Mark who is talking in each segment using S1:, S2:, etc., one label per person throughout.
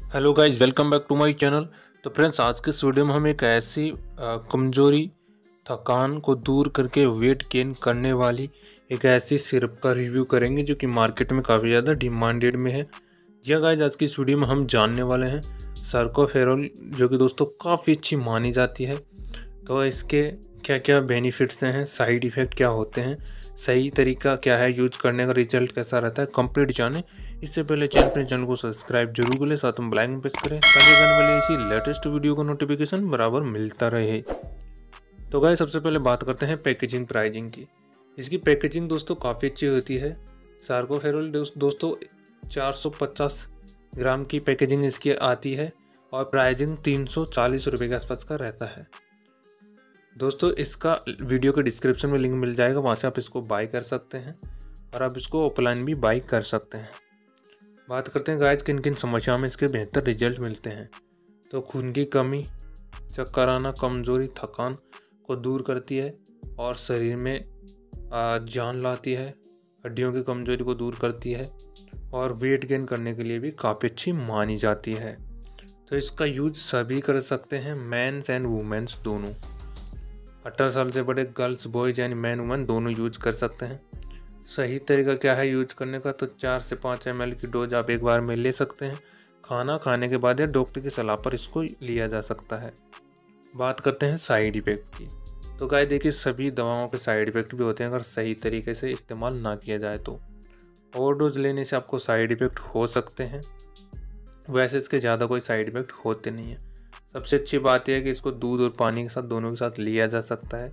S1: Hello guys, welcome back to my channel. तो friends, आज के इस वीडियो में हम एक ऐसी कमजोरी, थकान को दूर करके वेट गेन करने वाली एक ऐसी सिरप का रिव्यू करेंगे जो कि मार्केट में काफ़ी ज़्यादा डिमांडेड में है। जी हाँ गाइज, आज की इस वीडियो में हम जानने वाले हैं सर्कोफेरॉल, जो कि दोस्तों काफ़ी अच्छी मानी जाती है। तो इसके क्या क्या बेनिफिट्स हैं, साइड इफ़ेक्ट क्या होते हैं, सही तरीका क्या है यूज करने का, रिजल्ट कैसा रहता है, कंप्लीट जाने। इससे पहले अपने चैनल को सब्सक्राइब जरूर करें, साथ में बेल आइकन प्रेस करें ताकि आने वाले इसी लेटेस्ट वीडियो का नोटिफिकेशन बराबर मिलता रहे। तो गाइस, सबसे पहले बात करते हैं पैकेजिंग प्राइजिंग की। इसकी पैकेजिंग दोस्तों काफ़ी अच्छी होती है। सर्कोफेरॉल दोस्तों 450 ग्राम की पैकेजिंग इसकी आती है और प्राइजिंग 340 रुपये के आसपास का रहता है। दोस्तों, इसका वीडियो के डिस्क्रिप्शन में लिंक मिल जाएगा, वहाँ से आप इसको बाय कर सकते हैं और आप इसको ऑफलाइन भी बाय कर सकते हैं। बात करते हैं गाइस किन किन समस्याओं में इसके बेहतर रिजल्ट मिलते हैं। तो खून की कमी, चक्कर आना, कमजोरी, थकान को दूर करती है और शरीर में जान लाती है, हड्डियों की कमजोरी को दूर करती है और वेट गेन करने के लिए भी काफ़ी अच्छी मानी जाती है। तो इसका यूज सभी कर सकते हैं, मेंस एंड वुमेन्स दोनों। 18 साल से बड़े गर्ल्स, बॉयज यानी मैन वुमेन दोनों यूज कर सकते हैं। सही तरीका क्या है यूज करने का, तो 4 से 5 ml की डोज आप एक बार में ले सकते हैं। खाना खाने के बाद या डॉक्टर की सलाह पर इसको लिया जा सकता है। बात करते हैं साइड इफ़ेक्ट की। तो गाय देखिए, सभी दवाओं के साइड इफ़ेक्ट भी होते हैं अगर सही तरीके से इस्तेमाल ना किया जाए तो। ओवरडोज लेने से आपको साइड इफ़ेक्ट हो सकते हैं, वैसे इसके ज़्यादा कोई साइड इफ़ेक्ट होते नहीं हैं। सबसे अच्छी बात यह है कि इसको दूध और पानी के साथ, दोनों के साथ लिया जा सकता है।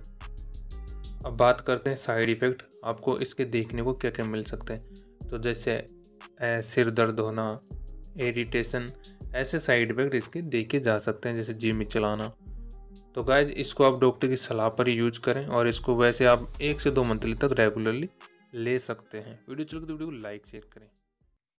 S1: अब बात करते हैं साइड इफ़ेक्ट आपको इसके देखने को क्या क्या मिल सकते हैं। तो जैसे सिर दर्द होना, इरिटेशन, ऐसे साइड इफ़ेक्ट इसके देखे जा सकते हैं, जैसे जिम चलाना। तो गाइज, इसको आप डॉक्टर की सलाह पर ही यूज करें और इसको वैसे आप 1 से 2 मंथली तक रेगुलरली ले सकते हैं। वीडियो चल के वीडियो को लाइक शेयर करें।